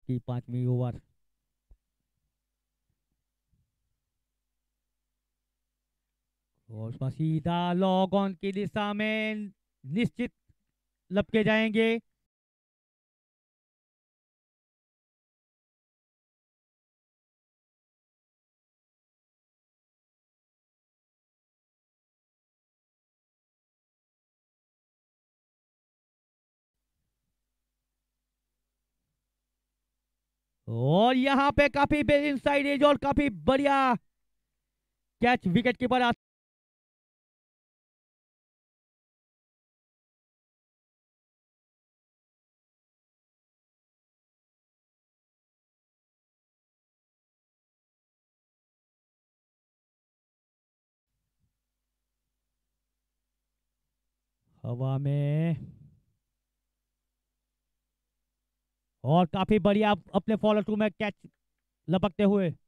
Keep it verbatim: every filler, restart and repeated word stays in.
की पांचवी ओवर। और उसका सीधा लॉग ऑन की दिशा में निश्चित लपके जाएंगे। और यहाँ पे काफी इनसाइड एज और काफी बढ़िया कैच विकेट कीपर। हवा में और काफी बढ़िया अपने फॉलो टू में कैच लपकते हुए।